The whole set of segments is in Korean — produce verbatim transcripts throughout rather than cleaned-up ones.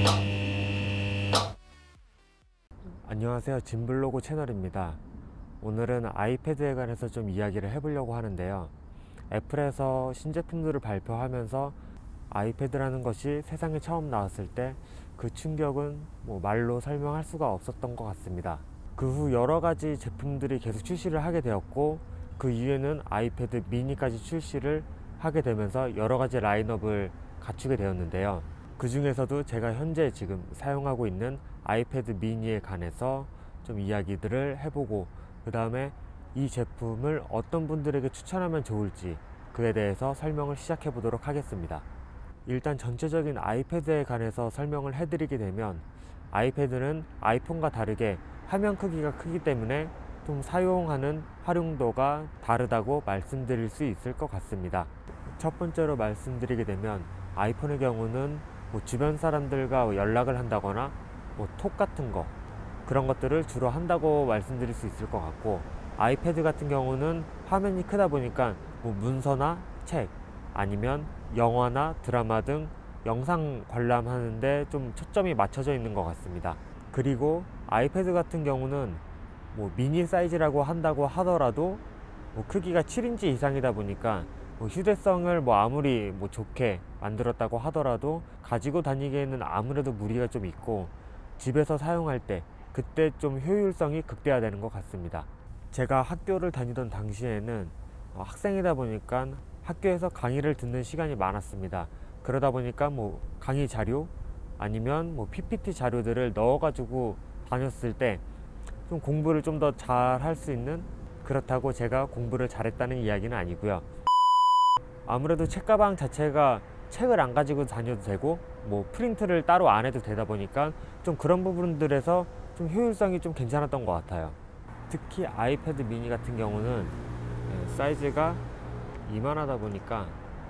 안녕하세요, 짐블로그 채널입니다. 오늘은 아이패드에 관해서 좀 이야기를 해보려고 하는데요. 애플에서 신제품들을 발표하면서 아이패드라는 것이 세상에 처음 나왔을 때 그 충격은 뭐 말로 설명할 수가 없었던 것 같습니다. 그 후 여러 가지 제품들이 계속 출시를 하게 되었고, 그 이후에는 아이패드 미니까지 출시를 하게 되면서 여러 가지 라인업을 갖추게 되었는데요. 그 중에서도 제가 현재 지금 사용하고 있는 아이패드 미니에 관해서 좀 이야기들을 해보고, 그 다음에 이 제품을 어떤 분들에게 추천하면 좋을지 그에 대해서 설명을 시작해 보도록 하겠습니다. 일단 전체적인 아이패드에 관해서 설명을 해드리게 되면, 아이패드는 아이폰과 다르게 화면 크기가 크기 때문에 좀 사용하는 활용도가 다르다고 말씀드릴 수 있을 것 같습니다. 첫 번째로 말씀드리게 되면, 아이폰의 경우는 뭐 주변 사람들과 연락을 한다거나 뭐 톡 같은 거, 그런 것들을 주로 한다고 말씀드릴 수 있을 것 같고, 아이패드 같은 경우는 화면이 크다 보니까 뭐 문서나 책, 아니면 영화나 드라마 등 영상 관람하는데 좀 초점이 맞춰져 있는 것 같습니다. 그리고 아이패드 같은 경우는 뭐 미니 사이즈라고 한다고 하더라도 뭐 크기가 칠 인치 이상이다 보니까 뭐 휴대성을 뭐 아무리 뭐 좋게 만들었다고 하더라도 가지고 다니기에는 아무래도 무리가 좀 있고, 집에서 사용할 때 그때 좀 효율성이 극대화되는 것 같습니다. 제가 학교를 다니던 당시에는 어, 학생이다 보니까 학교에서 강의를 듣는 시간이 많았습니다. 그러다 보니까 뭐 강의 자료 아니면 뭐 피피티 자료들을 넣어 가지고 다녔을 때 좀 공부를 좀 더 잘 할 수 있는, 그렇다고 제가 공부를 잘했다는 이야기는 아니고요. 아무래도 책가방 자체가 책을 안 가지고 다녀도 되고 뭐 프린트를 따로 안 해도 되다 보니까 좀 그런 부분들에서 좀 효율성이 좀 괜찮았던 것 같아요. 특히 아이패드 미니 같은 경우는 사이즈가 이만하다 보니까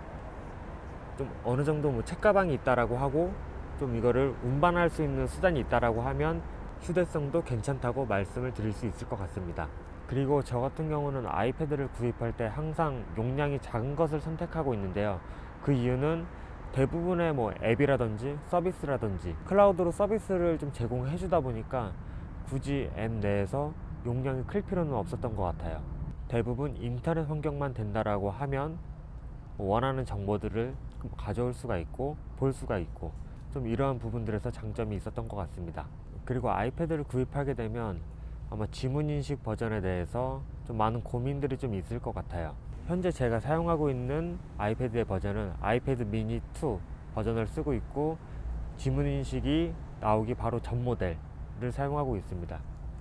좀 어느 정도 뭐 책가방이 있다라고 하고 좀 이거를 운반할 수 있는 수단이 있다라고 하면 휴대성도 괜찮다고 말씀을 드릴 수 있을 것 같습니다. 그리고 저 같은 경우는 아이패드를 구입할 때 항상 용량이 작은 것을 선택하고 있는데요. 그 이유는 대부분의 뭐 앱이라든지 서비스라든지 클라우드로 서비스를 좀 제공해 주다 보니까 굳이 앱 내에서 용량이 클 필요는 없었던 것 같아요. 대부분 인터넷 환경만 된다라고 하면 원하는 정보들을 가져올 수가 있고 볼 수가 있고, 좀 이러한 부분들에서 장점이 있었던 것 같습니다. 그리고 아이패드를 구입하게 되면 아마 지문인식 버전에 대해서 좀 많은 고민들이 좀 있을 것 같아요. 현재 제가 사용하고 있는 아이패드의 버전은 아이패드 미니 투 버전을 쓰고 있고, 지문인식이 나오기 바로 전 모델을 사용하고 있습니다.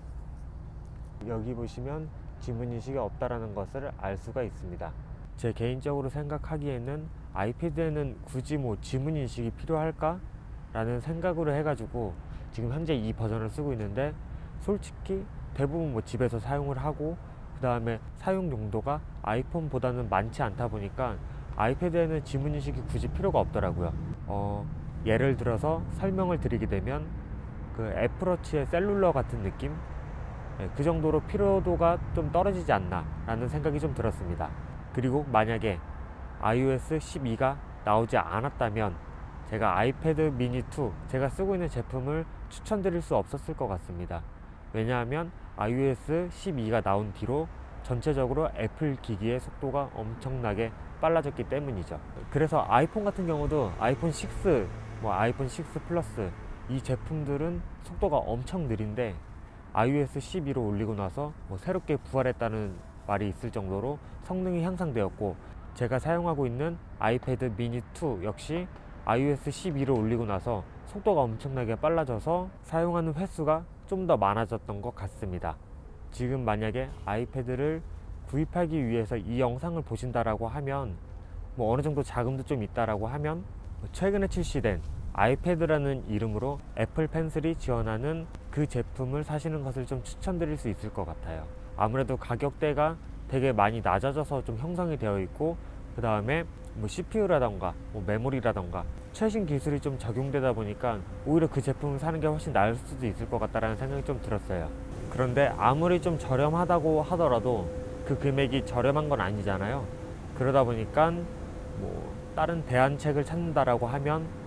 여기 보시면 지문인식이 없다라는 것을 알 수가 있습니다. 제 개인적으로 생각하기에는 아이패드에는 굳이 뭐 지문인식이 필요할까? 라는 생각으로 해가지고 지금 현재 이 버전을 쓰고 있는데, 솔직히 대부분 뭐 집에서 사용을 하고 그 다음에 사용 용도가 아이폰보다는 많지 않다 보니까 아이패드에는 지문인식이 굳이 필요가 없더라고요. 어, 예를 들어서 설명을 드리게 되면 그 애플워치의 셀룰러 같은 느낌? 네, 그 정도로 필요도가 좀 떨어지지 않나 라는 생각이 좀 들었습니다. 그리고 만약에 아이오에스 십이가 나오지 않았다면 제가 아이패드 미니 투, 제가 쓰고 있는 제품을 추천드릴 수 없었을 것 같습니다. 왜냐하면 아이오에스 십이가 나온 뒤로 전체적으로 애플 기기의 속도가 엄청나게 빨라졌기 때문이죠. 그래서 아이폰 같은 경우도 아이폰 식스, 뭐 아이폰 식스 플러스 이 제품들은 속도가 엄청 느린데 아이오에스 십이로 올리고 나서 뭐 새롭게 부활했다는 말이 있을 정도로 성능이 향상되었고, 제가 사용하고 있는 아이패드 미니 투 역시 아이오에스 십이로 올리고 나서 속도가 엄청나게 빨라져서 사용하는 횟수가 좀 더 많아졌던 것 같습니다. 지금 만약에 아이패드를 구입하기 위해서 이 영상을 보신다라고 하면 뭐 어느 정도 자금도 좀 있다라고 하면 최근에 출시된 아이패드라는 이름으로 애플 펜슬이 지원하는 그 제품을 사시는 것을 좀 추천드릴 수 있을 것 같아요. 아무래도 가격대가 되게 많이 낮아져서 좀 형성이 되어 있고, 그 다음에 뭐 씨피유라던가 뭐 메모리라던가 최신 기술이 좀 적용되다 보니까 오히려 그 제품을 사는 게 훨씬 나을 수도 있을 것 같다라는 생각이 좀 들었어요. 그런데 아무리 좀 저렴하다고 하더라도 그 금액이 저렴한 건 아니잖아요. 그러다 보니까 뭐 다른 대안책을 찾는다라고 하면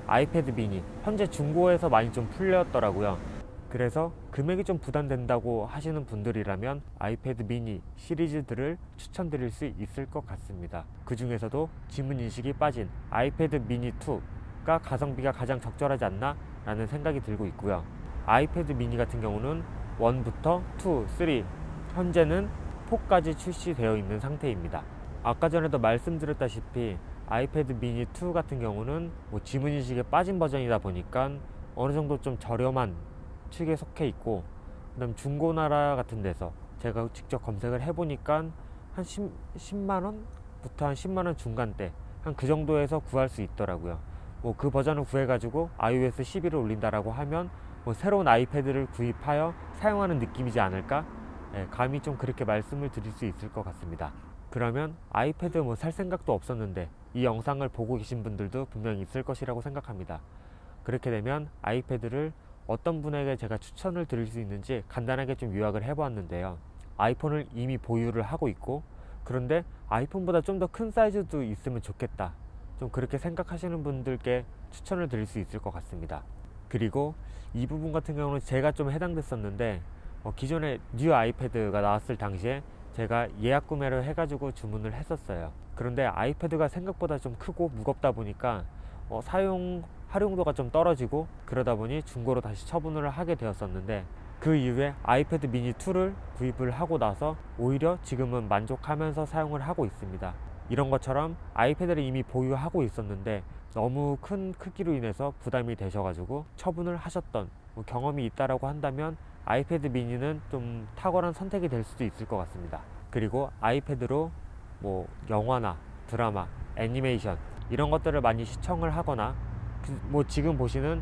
아이패드 미니 현재 중고에서 많이 좀 풀렸더라고요. 그래서 금액이 좀 부담된다고 하시는 분들이라면 아이패드 미니 시리즈들을 추천드릴 수 있을 것 같습니다. 그 중에서도 지문인식이 빠진 아이패드 미니 투가 가성비가 가장 적절하지 않나 라는 생각이 들고 있고요. 아이패드 미니 같은 경우는 일부터 이, 삼, 현재는 사까지 출시되어 있는 상태입니다. 아까 전에도 말씀드렸다시피 아이패드 미니 투 같은 경우는 뭐 지문인식에 빠진 버전이다 보니까 어느 정도 좀 저렴한 축에 속해 있고, 그 다음 중고나라 같은 데서 제가 직접 검색을 해보니까 한 십만 원부터 한 십만 원 중간대 한 그 정도에서 구할 수 있더라고요. 뭐 그 버전을 구해가지고 아이오에스 십일을 올린다라고 하면 뭐 새로운 아이패드를 구입하여 사용하는 느낌이지 않을까? 예, 감히 좀 그렇게 말씀을 드릴 수 있을 것 같습니다. 그러면 아이패드 뭐 살 생각도 없었는데 이 영상을 보고 계신 분들도 분명히 있을 것이라고 생각합니다. 그렇게 되면 아이패드를 어떤 분에게 제가 추천을 드릴 수 있는지 간단하게 좀 요약을 해보았는데요. 아이폰을 이미 보유를 하고 있고, 그런데 아이폰보다 좀 더 큰 사이즈도 있으면 좋겠다, 좀 그렇게 생각하시는 분들께 추천을 드릴 수 있을 것 같습니다. 그리고 이 부분 같은 경우는 제가 좀 해당됐었는데, 어, 기존에 뉴 아이패드가 나왔을 당시에 제가 예약 구매를 해가지고 주문을 했었어요. 그런데 아이패드가 생각보다 좀 크고 무겁다 보니까 어, 사용 활용도가 좀 떨어지고, 그러다 보니 중고로 다시 처분을 하게 되었었는데, 그 이후에 아이패드 미니 투를 구입을 하고 나서 오히려 지금은 만족하면서 사용을 하고 있습니다. 이런 것처럼 아이패드를 이미 보유하고 있었는데 너무 큰 크기로 인해서 부담이 되셔가지고 처분을 하셨던 뭐 경험이 있다라고 한다면 아이패드 미니는 좀 탁월한 선택이 될 수도 있을 것 같습니다. 그리고 아이패드로 뭐 영화나 드라마, 애니메이션 이런 것들을 많이 시청을 하거나 그 뭐 지금 보시는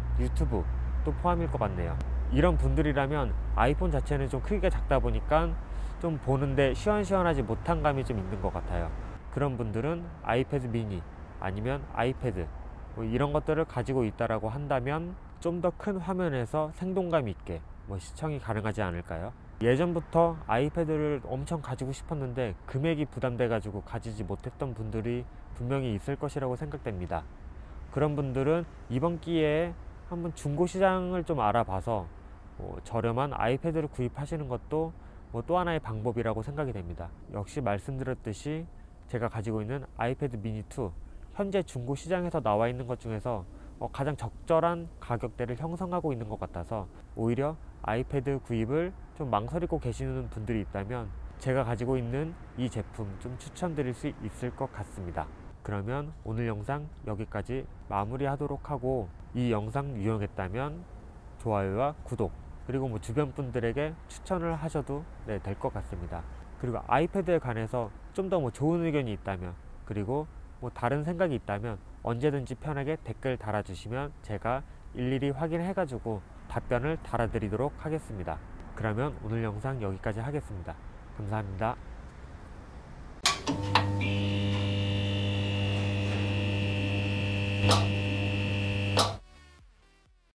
유튜브도 포함일 것 같네요. 이런 분들이라면 아이폰 자체는 좀 크기가 작다 보니까 좀 보는데 시원시원하지 못한 감이 좀 있는 것 같아요. 그런 분들은 아이패드 미니 아니면 아이패드 뭐 이런 것들을 가지고 있다라고 한다면 좀 더 큰 화면에서 생동감 있게 뭐 시청이 가능하지 않을까요? 예전부터 아이패드를 엄청 가지고 싶었는데 금액이 부담돼 가지고 가지지 못했던 분들이 분명히 있을 것이라고 생각됩니다. 그런 분들은 이번 기회에 한번 중고 시장을 좀 알아봐서 뭐 저렴한 아이패드를 구입하시는 것도 뭐 또 하나의 방법이라고 생각이 됩니다. 역시 말씀드렸듯이 제가 가지고 있는 아이패드 미니 투 현재 중고 시장에서 나와 있는 것 중에서 어 가장 적절한 가격대를 형성하고 있는 것 같아서 오히려 아이패드 구입을 좀 망설이고 계시는 분들이 있다면 제가 가지고 있는 이 제품 좀 추천드릴 수 있을 것 같습니다. 그러면 오늘 영상 여기까지 마무리하도록 하고, 이 영상 유용했다면 좋아요와 구독, 그리고 뭐 주변 분들에게 추천을 하셔도 네, 될 것 같습니다. 그리고 아이패드에 관해서 좀 더 뭐 좋은 의견이 있다면, 그리고 뭐 다른 생각이 있다면 언제든지 편하게 댓글 달아주시면 제가 일일이 확인해 가지고 답변을 달아드리도록 하겠습니다. 그러면 오늘 영상 여기까지 하겠습니다. 감사합니다. you